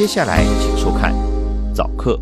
接下来请收看早课。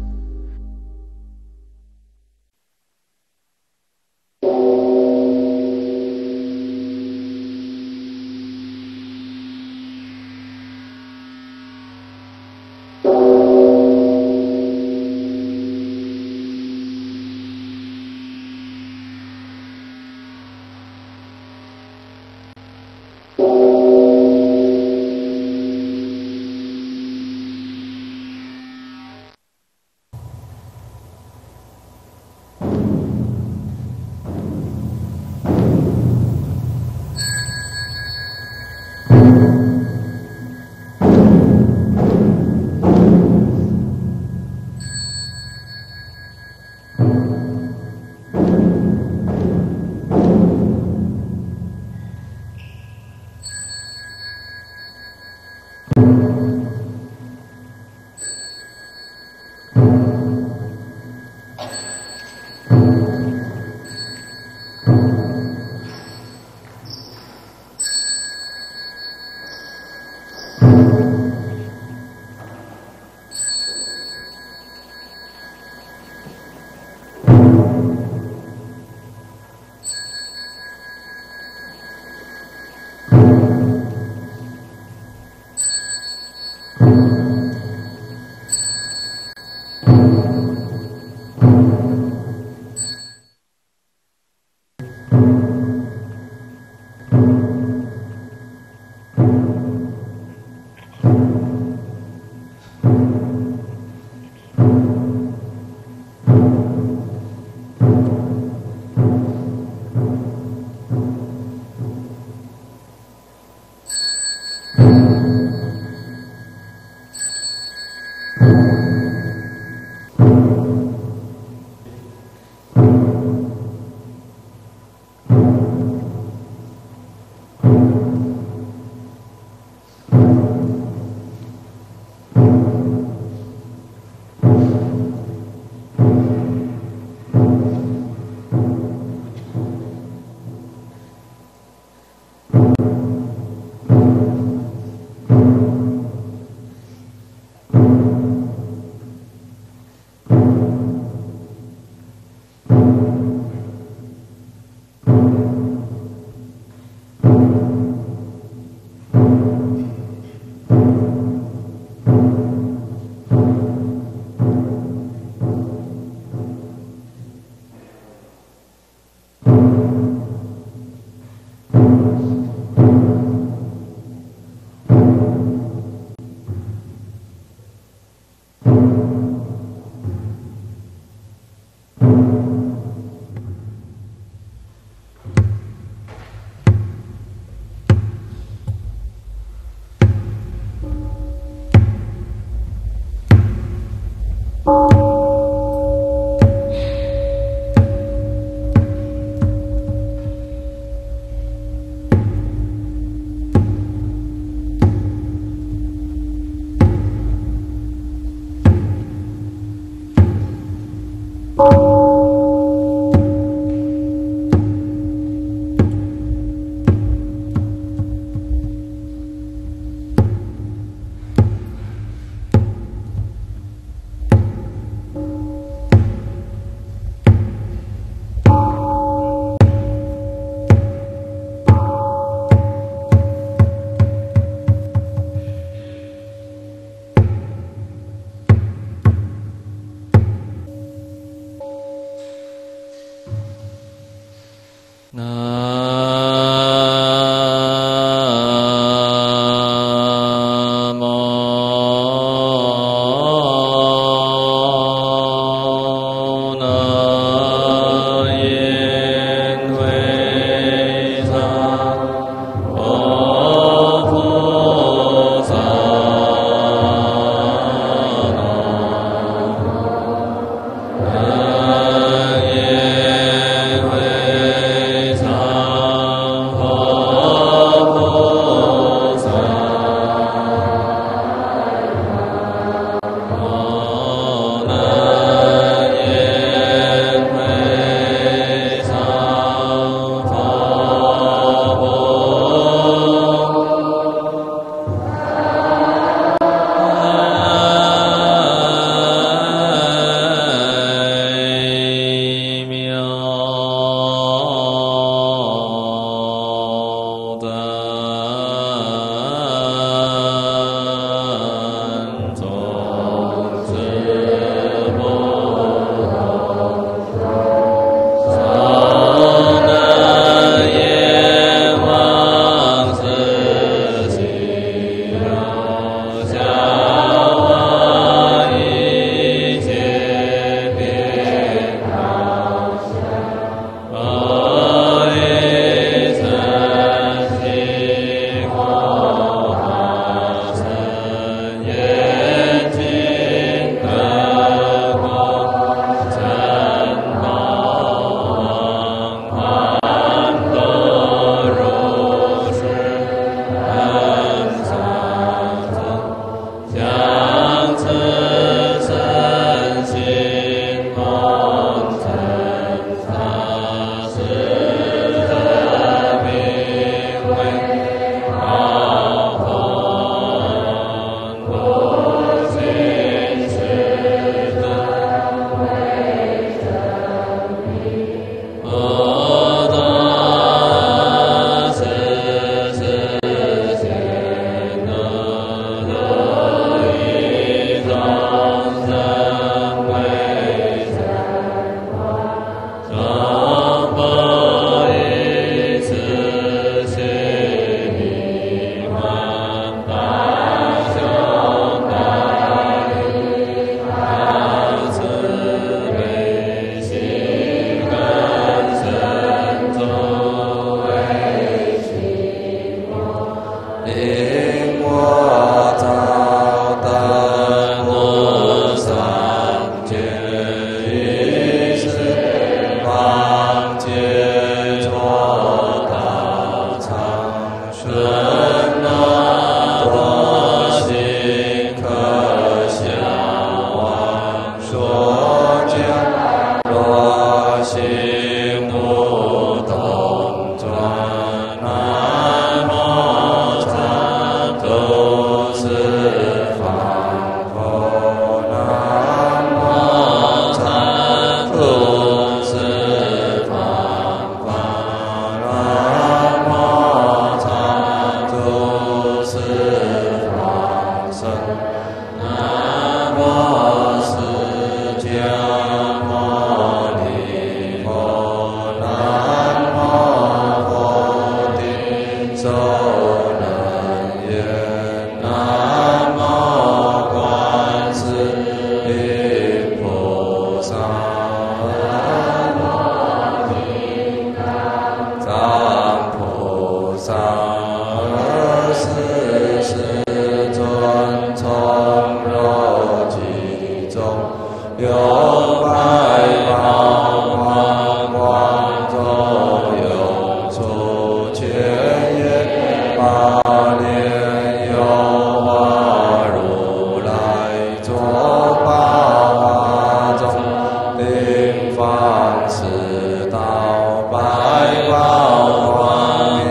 王师道百宝光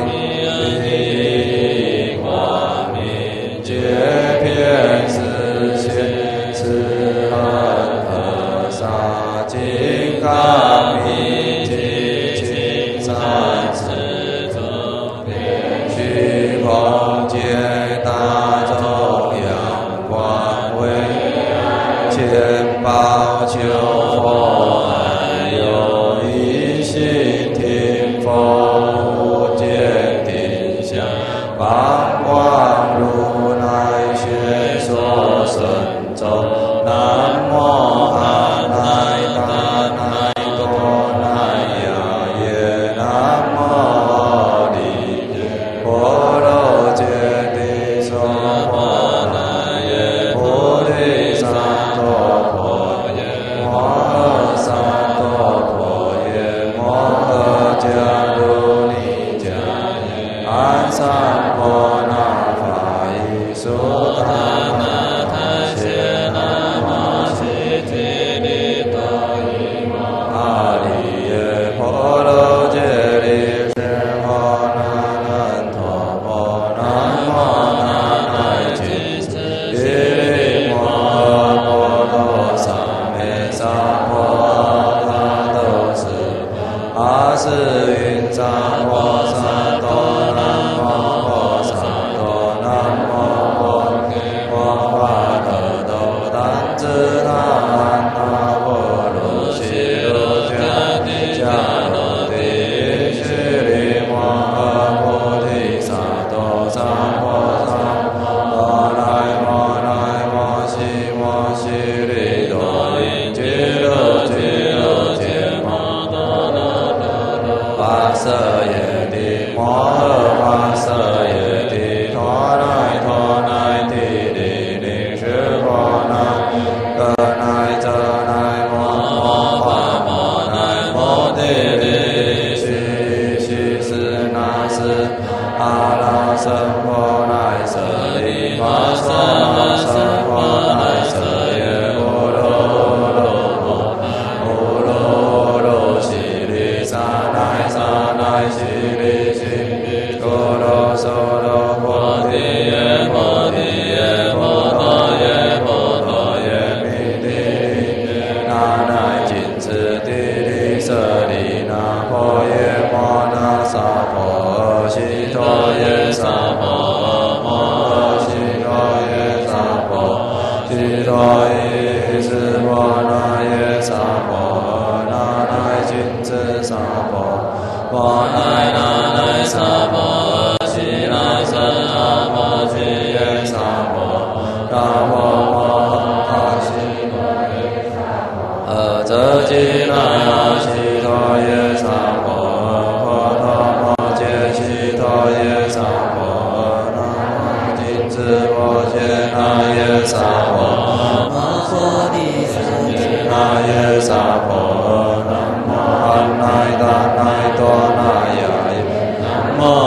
明，光明界遍世界，此恒河沙金刚明镜金山寺中遍虚空界大众阳光威千宝求佛安有一心听佛见定相八光如来学说神咒南无阿赖达那多那呀耶南无阿弥婆罗揭谛娑婆那耶菩提萨埵婆耶摩诃萨埵婆耶摩诃迦卢尼迦耶安三婆那法伊苏达那他切那摩悉提利多伊摩阿利耶婆罗揭谛是婆那难陀婆南无那乃金斯提利摩诃婆罗萨美萨婆阿他都是阿是云萨婆萨多南无婆萨多南无婆摩巴可多丹支那安那波罗悉罗迦帝迦罗帝须利摩诃菩提萨埵萨婆萨摩来摩来摩悉摩悉利多因俱卢俱卢羯摩多罗多罗巴舍耶帝摩诃巴舍耶帝陀乃陀乃帝利令是婆乃可乃遮乃摩巴摩乃摩帝利须须斯那斯阿拉僧婆乃舍利玛娑那僧婆乃舍耶波罗罗婆波罗罗悉利萨乃萨乃悉利悉多罗娑罗婆提耶婆提耶婆多耶婆多耶弥帝利那乃金持帝利舍利那婆耶摩那萨婆悉多耶萨婆摩悉多耶萨婆悉多耶斯婆那耶萨婆那乃金持萨婆摩乃那乃萨婆悉那僧萨婆悉耶萨婆那婆摩他悉多耶萨婆阿遮吉那呀悉多耶萨婆婆陀摩揭悉多耶萨婆那摩金持婆揭那耶萨婆摩诃帝舍揭那耶萨婆南无阿赖达那多那呀耶南无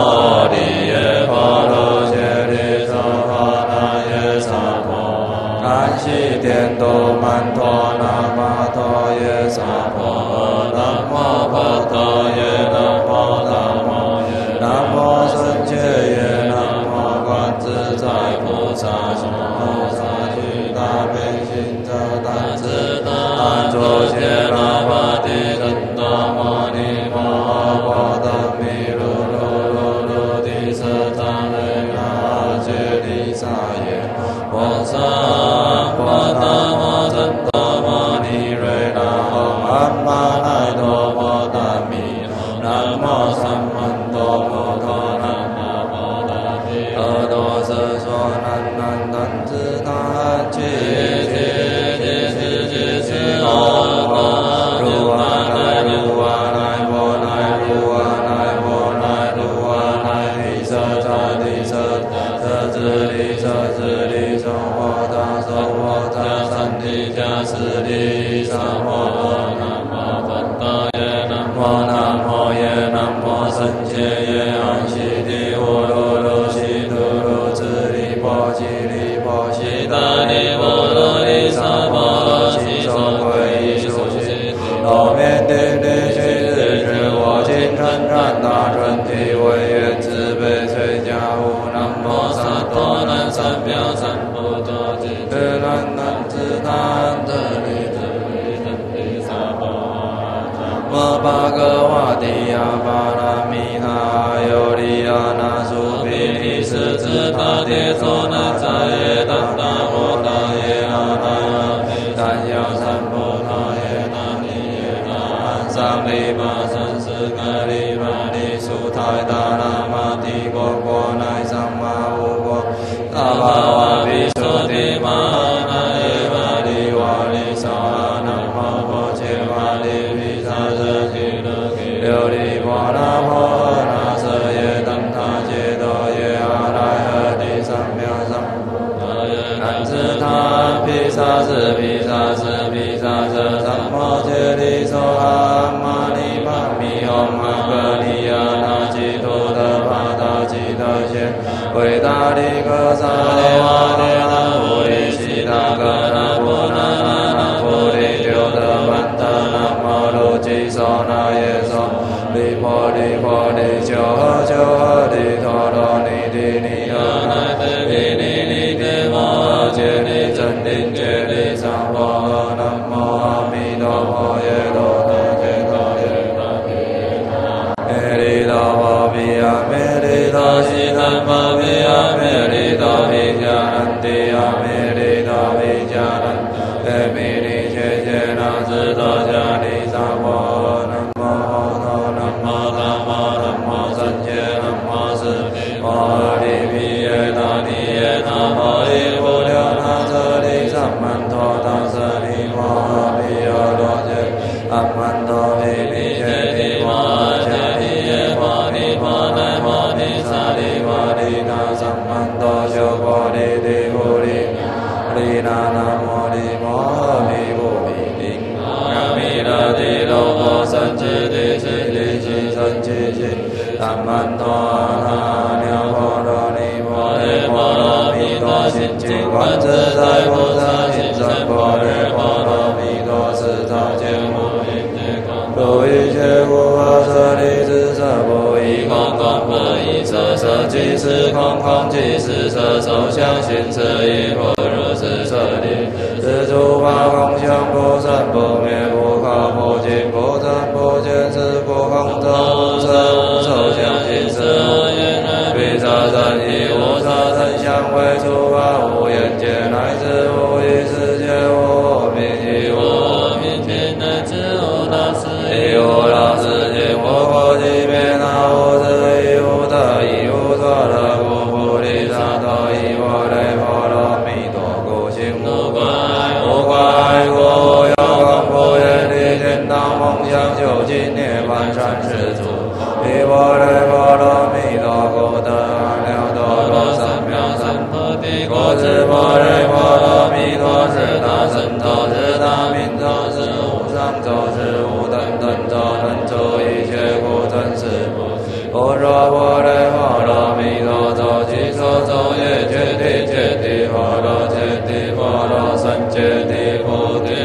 摩巴格瓦提亚巴拉米那尤利亚那苏毗尼斯支他迭娑那扎耶达达摩达耶那那耶达雅三波那耶那尼耶那安桑利玛僧斯格利玛尼苏泰达那玛帝国国乃桑玛乌国大巴瓦比苏提玛那耶玛利瓦利萨那摩婆切玛利毗萨遮吉勒吉琉璃波那婆那舍耶当他揭多耶阿赖呵帝三藐三南自他毗萨斯毗萨斯毗萨遮三摩揭利娑哈玛尼玛咪吽哈格利亚那吉多德帕达吉德谢维达利格萨利瓦列那布利悉达格那波那那那布利丢德曼德那摩卢吉娑那耶娑利婆利婆利求呵求呵利陀罗尼提尼呵那提尼尼提摩诃揭利真灵揭利萨婆诃南无阿弥陀佛耶多那揭多耶那揭利多婆毗阿弥利多悉檀婆毗阿弥利多毗迦南帝阿弥利多毗迦南阿弥利切切那智多迦利萨婆诃南无阿陀南无达摩南无三界南无四摩诃利毗耶那尼耶那摩利普流那舍利萨曼陀那舍利摩诃毗阿罗揭阿曼陀毗毗揭利摩诃揭利耶摩尼摩奈摩尼萨利摩利那萨曼陀修婆利提普利利那那摩利摩诃毗普毗利阿弥勒帝罗婆三智地悉地悉三七悉达曼陀阿那婆罗尼婆耶婆罗蜜多心经观自在菩萨行深般若波罗蜜多时常见无边界空不一切无我舍利子舍不异空空不异色舍即是空空即是色受想行识亦复如是舍利是诸法空相不生不灭不可不净不增不减是故空中无色无受想行识无言彼色身亦无色身相为诸法无眼界乃至无意识界无明亦无明界乃至无大事亦无大事界无过即灭那无智亦无得亦无所得故菩提萨埵依婆雷婆罗蜜多故行无怪无怪故无有空不愿力见当梦想究竟涅槃善事处依婆雷婆罗蜜多故得阿耨多罗三藐三菩提果智婆雷婆罗蜜多是大神咒是大明咒是无上咒是无等等咒能除一切苦真实不若婆雷婆罗蜜多咒即所咒也揭谛揭谛婆罗揭谛婆罗僧揭谛菩提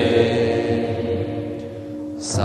萨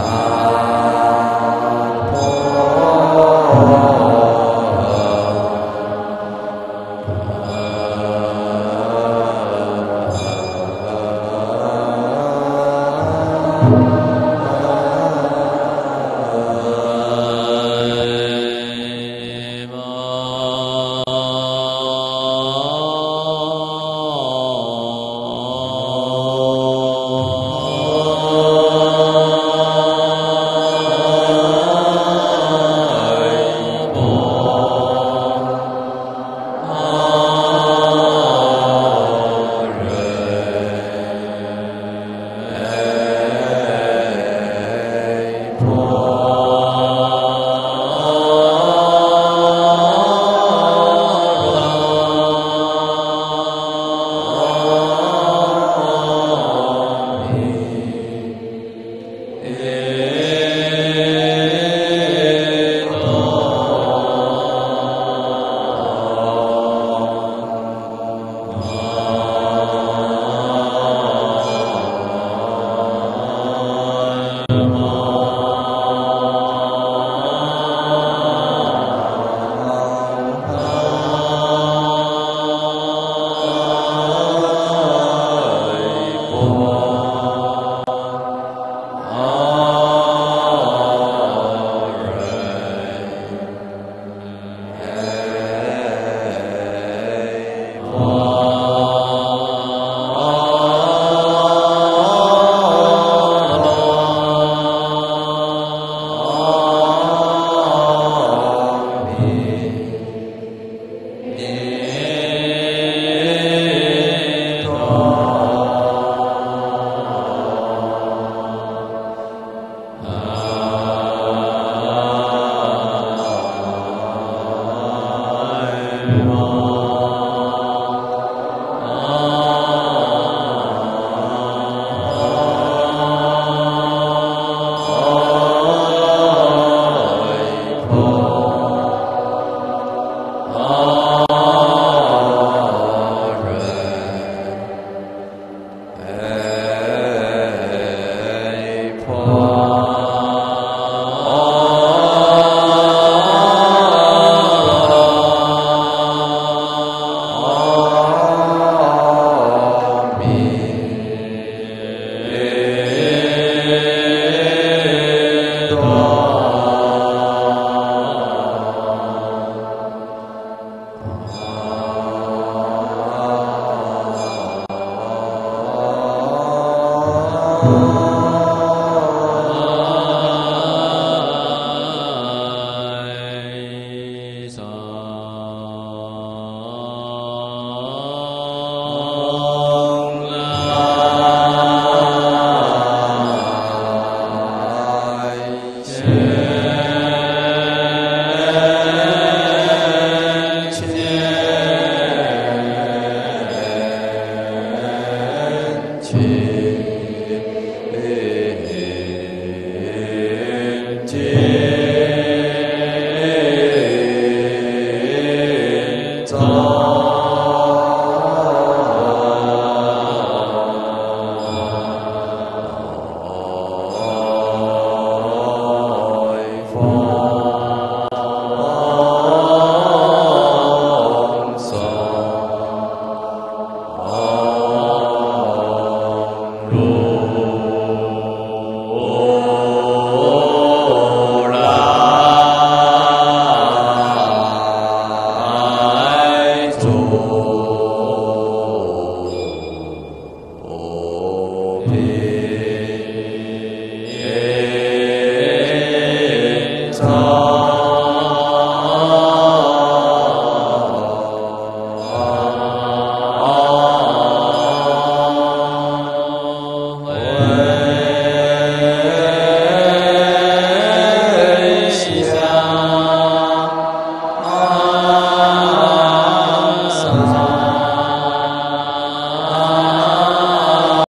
Ji